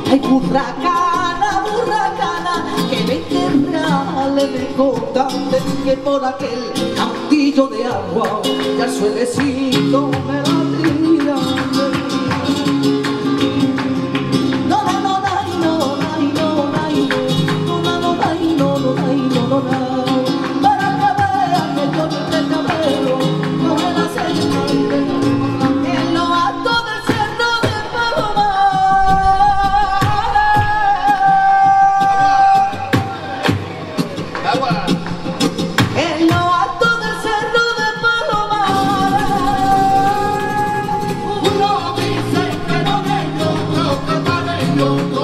Ay, burracana, burracana, que 20 reales me contaste que por aquel cantillo de agua ya el suelecito me la tiran. No, no, no, ay, no, ay, no, ay, no, no, no, ay, no, no, ay, no, no, no. Para que vean que yo te cabello, no me la sé. En lo alto del cerro de Palomar. Agua. En lo alto del cerro de Palomar. Uno dice que no vengo, otro que no vengo.